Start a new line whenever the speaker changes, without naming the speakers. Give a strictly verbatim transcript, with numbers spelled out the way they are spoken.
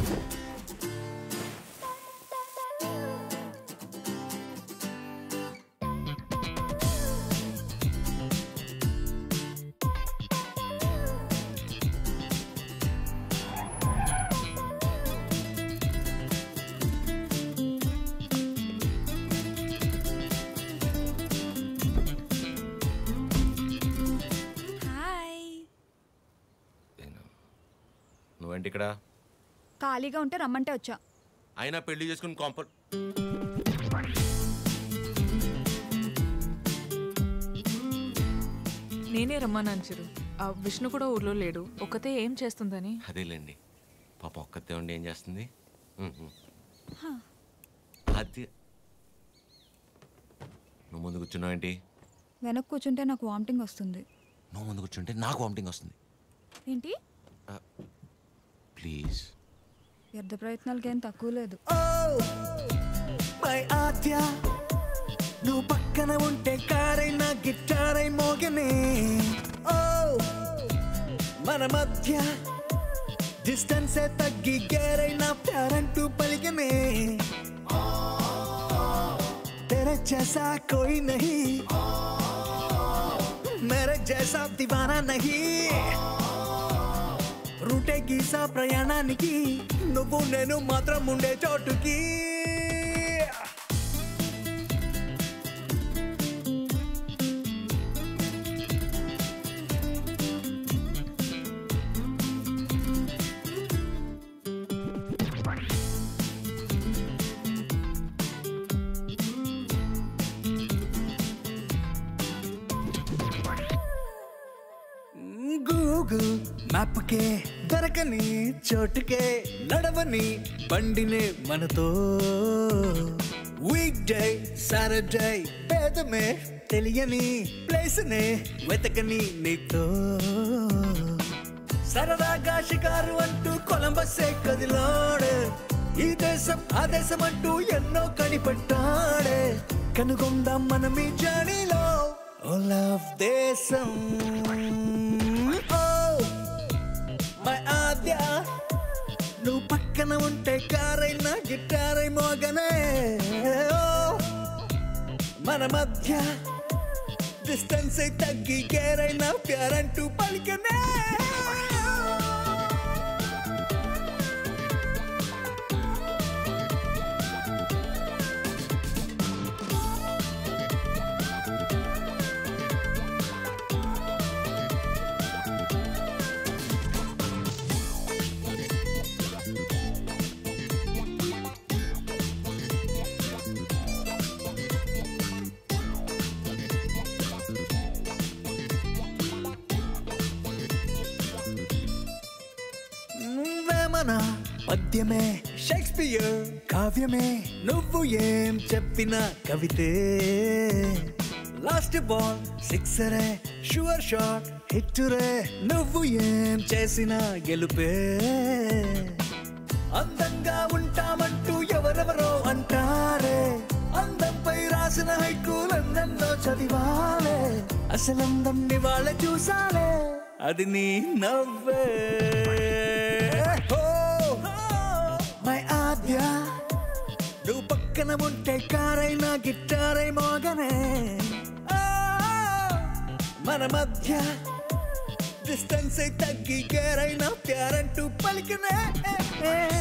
ఇక్కడ
ఖాళీగా ఉంటే రమ్మంటే వచ్చా.
అయినా పెళ్లి చేసుకుని కాంప
నేనే రమ్మన్నాను చిరు. ఆ విష్ణు కూడా ఊర్లో లేడు, ఒక్కతే ఏం చేస్తుందని.
అదేలేండి, పాప ఒక్కతే ఉండి ఏం చేస్తుంది. అది నువ్వు ముందు కూర్చున్నావు ఏంటి?
వెనక్కి కూర్చుంటే నాకు వామిటింగ్ వస్తుంది.
నువ్వు ముందు కూర్చుంటే నాకు వామిటింగ్ వస్తుంది.
ఏంటి?
ప్లీజ్.
వ్యర్థ ప్రయత్నాలకి ఏం తక్కువ లేదు.
మై ఆద్య నువ్వు పక్కన ఉంటే కారైనా గిటారై మోగనే. ఓ మన మధ్య డిస్టెన్స్ తగ్గి గేరైనా ప్యారంటూ పలికనే. तेरे जैसा कोई नहीं, मेरे जैसा दीवाना नहीं. రూటే గీసా ప్రయాణానికి, నువ్వు నేను మాత్రం ఉండే చోటుకి. గూగుల్ మ్యాప్కే దొరకని చోటుకే నడవని బండినే మనతో. వీక్ డే సాటర్డే పేదమే తెలియని ప్లేస్ నే వెతకని నీతో. సరదాగా షికారు అంటూ కొలంబస్సే కదిలాడే. ఈ దేశం ఆ దేశం అంటూ ఎన్నో కనిపెట్టాడే. కనుగొందాం మనం ఈ జర్నీలో ఓ లవ్ దేశం. మై ఆద్య నువ్వు పక్కన ఉంటే కారైనా గిటారై మోగనే. మన మధ్య డిస్టెన్స్ తగ్గి గేరైనా ప్యారంటూ పలికనే. పద్యమే షేక్స్పియర్ కావ్యమే నువ్వు ఏం చెప్పిన కవితే. లాస్ట్ బాల్ సిక్సరే షూర్ షాట్ హిట్టురే నువ్వు ఏం చేసిన గెలుపే. అందంగా ఉంటామంటూ ఎవరెవరో అంటారే. అందంపై రాసిన హైకూలన్నెన్నో చదివాలే. అసలందం వాళ్ళ చూసాలే, అది నీ నవ్వే. మై ఆద్య నువ్వు పక్కన ఉంటే కారైనా గిటారై మోగనే. మన మధ్య డిస్టెన్స్ తగ్గి గేరైనా ప్యారంటూ పలికనే.